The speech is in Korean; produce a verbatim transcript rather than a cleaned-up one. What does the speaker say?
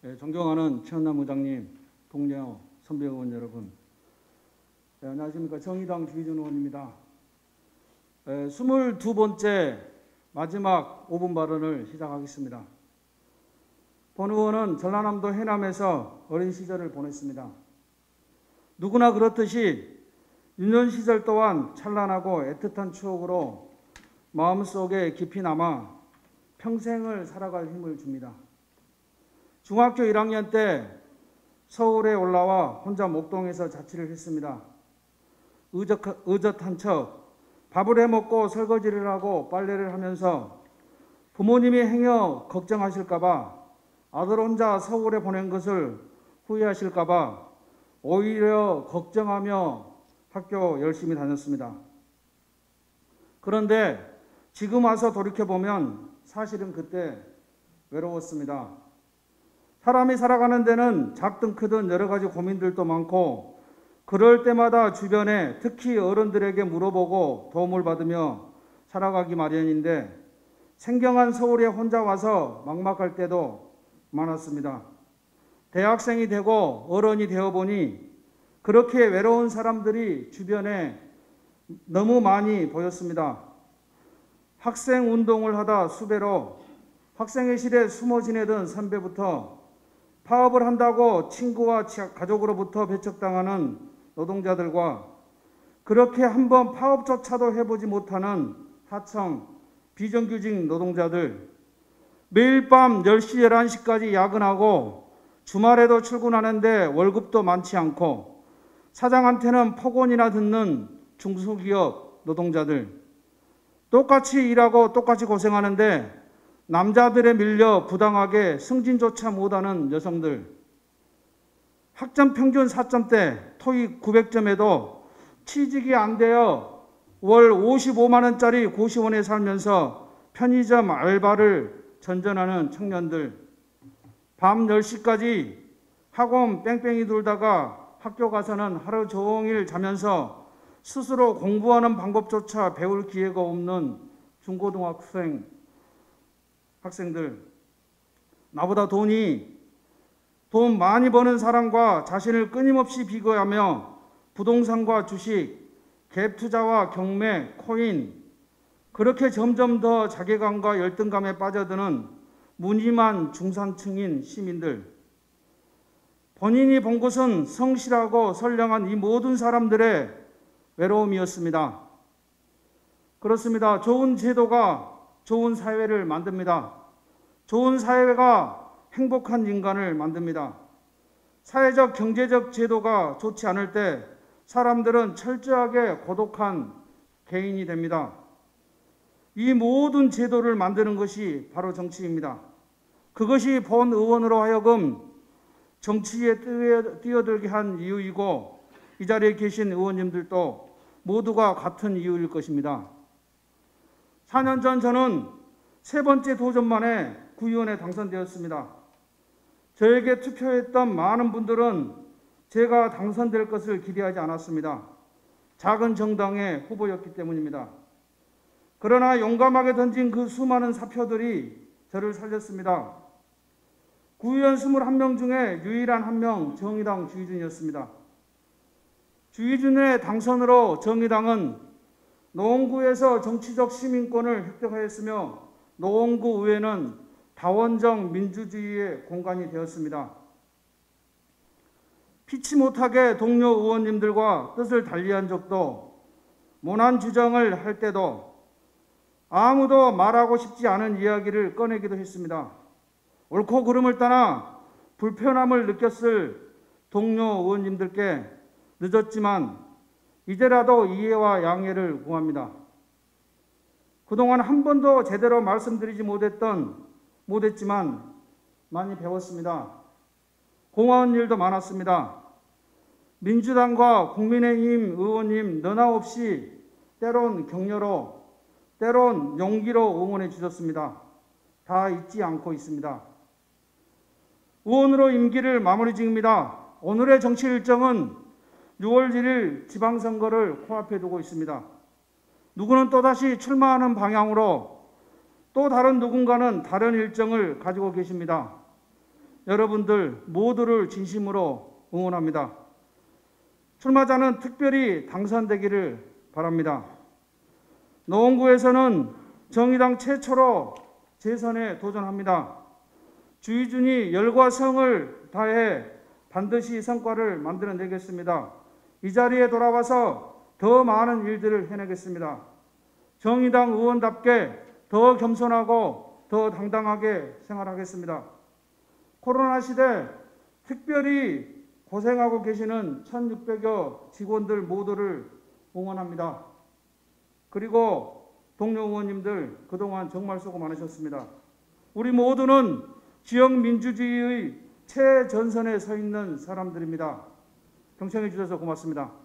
예, 존경하는 최은남 의장님, 동료 선배 의원 여러분, 예, 안녕하십니까. 정의당 주기준 의원입니다. 예, 스물두 번째 마지막 오 분 발언을 시작하겠습니다. 본 의원은 전라남도 해남에서 어린 시절을 보냈습니다. 누구나 그렇듯이 유년 시절 또한 찬란하고 애틋한 추억으로 마음속에 깊이 남아 평생을 살아갈 힘을 줍니다. 중학교 일 학년 때 서울에 올라와 혼자 목동에서 자취를 했습니다. 의젓, 의젓한 척 밥을 해먹고 설거지를 하고 빨래를 하면서 부모님이 행여 걱정하실까봐 아들 혼자 서울에 보낸 것을 후회하실까봐 오히려 걱정하며 학교 열심히 다녔습니다. 그런데 지금 와서 돌이켜보면 사실은 그때 외로웠습니다. 사람이 살아가는 데는 작든 크든 여러 가지 고민들도 많고 그럴 때마다 주변에 특히 어른들에게 물어보고 도움을 받으며 살아가기 마련인데 생경한 서울에 혼자 와서 막막할 때도 많았습니다. 대학생이 되고 어른이 되어보니 그렇게 외로운 사람들이 주변에 너무 많이 보였습니다. 학생 운동을 하다 수배로 학생회실에 숨어 지내던 선배부터 파업을 한다고 친구와 가족으로부터 배척당하는 노동자들과 그렇게 한번 파업조차도 해보지 못하는 하청, 비정규직 노동자들, 매일 밤 열 시, 열한 시까지 야근하고 주말에도 출근하는데 월급도 많지 않고 사장한테는 폭언이나 듣는 중소기업 노동자들, 똑같이 일하고 똑같이 고생하는데 남자들에 밀려 부당하게 승진조차 못하는 여성들, 학점 평균 사 점대, 토익 구백 점에도 취직이 안 되어 월 오십오만 원짜리 고시원에 살면서 편의점 알바를 전전하는 청년들, 밤 열 시까지 학원 뺑뺑이 돌다가 학교 가서는 하루 종일 자면서 스스로 공부하는 방법조차 배울 기회가 없는 중고등학생 학생들, 나보다 돈이 돈 많이 버는 사람과 자신을 끊임없이 비교하며 부동산과 주식, 갭 투자와 경매, 코인, 그렇게 점점 더 자괴감과 열등감에 빠져드는 무늬만 중산층인 시민들, 본인이 본 것은 성실하고 선량한 이 모든 사람들의 외로움이었습니다. 그렇습니다. 좋은 제도가 좋은 사회를 만듭니다. 좋은 사회가 행복한 인간을 만듭니다. 사회적 경제적 제도가 좋지 않을 때 사람들은 철저하게 고독한 개인이 됩니다. 이 모든 제도를 만드는 것이 바로 정치입니다. 그것이 본 의원으로 하여금 정치에 뛰어들게 한 이유이고 이 자리에 계신 의원님들도 모두가 같은 이유일 것입니다. 사 년 전 저는 세 번째 도전 만에 구의원에 당선되었습니다. 저에게 투표했던 많은 분들은 제가 당선될 것을 기대하지 않았습니다. 작은 정당의 후보였기 때문입니다. 그러나 용감하게 던진 그 수많은 사표들이 저를 살렸습니다. 구의원 이십일 명 중에 유일한 한 명 정의당 주기준이었습니다. 주기준의 당선으로 정의당은 노원구에서 정치적 시민권을 획득하였으며 노원구 의회는 다원적 민주주의의 공간이 되었습니다. 피치 못하게 동료 의원님들과 뜻을 달리한 적도, 모난 주장을 할 때도 아무도 말하고 싶지 않은 이야기를 꺼내기도 했습니다. 옳고 그름을 떠나 불편함을 느꼈을 동료 의원님들께 늦었지만 이제라도 이해와 양해를 구합니다. 그동안 한 번도 제대로 말씀드리지 못했던, 못했지만 많이 배웠습니다. 고마운 일도 많았습니다. 민주당과 국민의힘 의원님 너나 없이 때론 격려로, 때론 용기로 응원해 주셨습니다. 다 잊지 않고 있습니다. 의원으로 임기를 마무리 중입니다. 오늘의 정치 일정은 유월 일일 지방선거를 코앞에 두고 있습니다. 누구는 또다시 출마하는 방향으로 또 다른 누군가는 다른 일정을 가지고 계십니다. 여러분들 모두를 진심으로 응원합니다. 출마자는 특별히 당선되기를 바랍니다. 노원구에서는 정의당 최초로 재선에 도전합니다. 주의준이 열과 성을 다해 반드시 성과를 만들어내겠습니다. 이 자리에 돌아와서 더 많은 일들을 해내겠습니다. 정의당 의원답게 더 겸손하고 더 당당하게 생활하겠습니다. 코로나 시대 특별히 고생하고 계시는 천육백여 직원들 모두를 응원합니다. 그리고 동료 의원님들 그동안 정말 수고 많으셨습니다. 우리 모두는 지역 민주주의의 최전선에 서 있는 사람들입니다. 경청해 주셔서 고맙습니다.